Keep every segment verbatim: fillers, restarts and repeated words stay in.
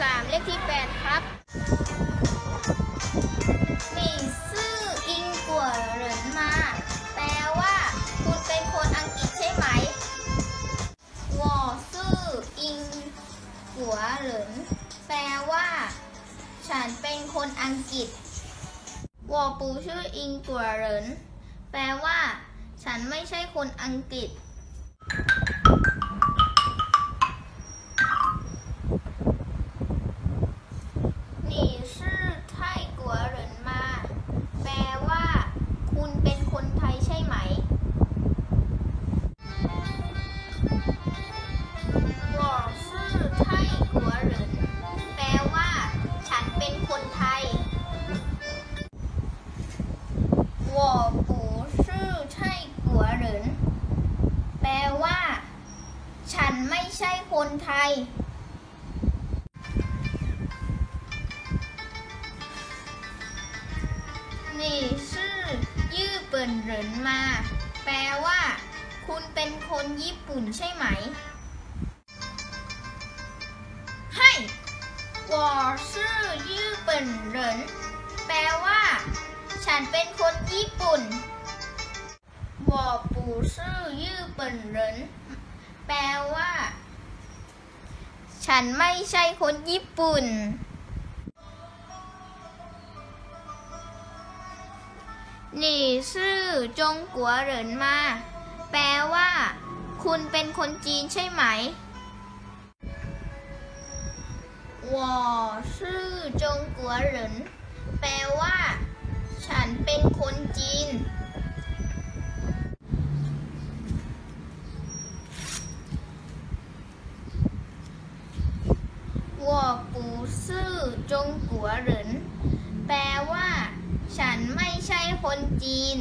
ามเลขที่แปดครับ你是英国人吗แปลว่าคุณเป็นคนอังกฤษใช่ไหม我是英国人แปลว่าฉันเป็นคนอังกฤษ我不是英国人แปลว่าฉันไม่ใช่คนอังกฤษ你是泰国人吗แปลว่าคุณเป็นคนไทยใช่ไหม我是泰国人แปลว่าฉันเป็นคนไทย我不是泰国人แปลว่าฉันไม่ใช่คนไทย你是日本人吗แปลว่าคุณเป็นคนญี่ปุ่นใช่ไหม嗨我是日本人แปลว่าฉันเป็นคนญี่ปุ่น我不是日本人แปลว่าฉันไม่ใช่คนญี่ปุ่น你是中国人吗แปลว่าคุณเป็นคนจีนใช่ไหม我是中国人แปลว่าฉันเป็นคนจีน我不是中国人แปลว่าฉันไม่ใช่คนจีน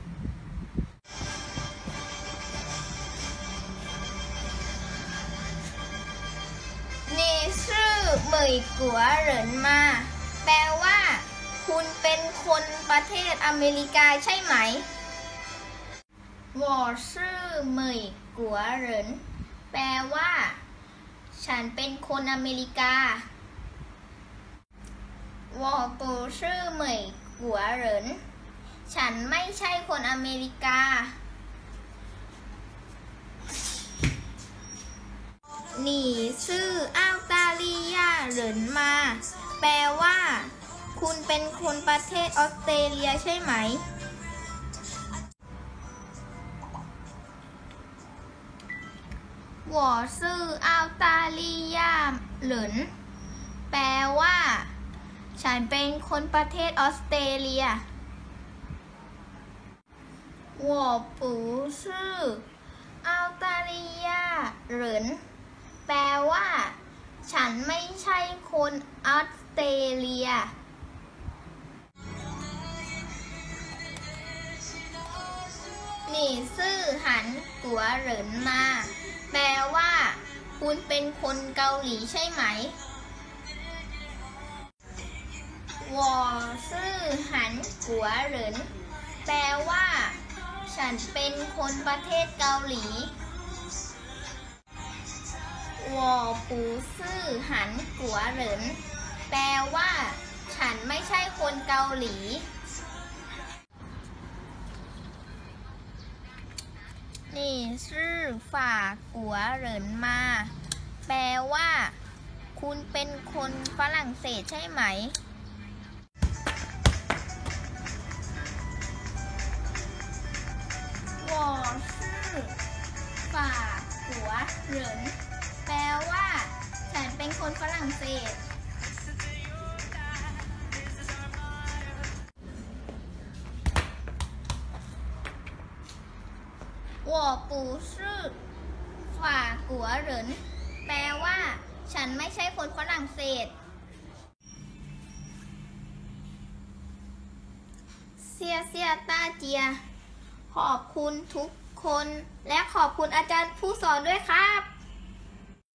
你是美国人吗แปลว่าคุณเป็นคนประเทศอเมริกาใช่ไหม我是美国人แปลว่าฉันเป็นคนอเมริกา我不是美国人ฉันไม่ใช่คนอเมริกา你是澳大利亚人吗แปลว่าคุณเป็นคนประเทศออสเตรเลียใช่ไหม我是澳大利亚人แปลว่าฉันเป็นคนประเทศออสเตรเลีย我不是澳大利亚人แปลว่าฉันไม่ใช่คนออสเตรเลีย你是韩国人吗แปลว่าคุณเป็นคนเกาหลีใช่ไหม我是韩国人แปลว่าฉันเป็นคนประเทศเกาหลี我不是韩国人แปลว่าฉันไม่ใช่คนเกาหลี你是法国人吗แปลว่าคุณเป็นคนฝรั่งเศสใช่ไหม我是法国人แปลว่าฉันเป็นคนฝรั่งเศส我不是法国人แปลว่าฉันไม่ใช่คนฝรั่งเศสเซียเซียตาเจียขอบคุณทุกคนและขอบคุณอาจารย์ผู้สอนด้วยครับ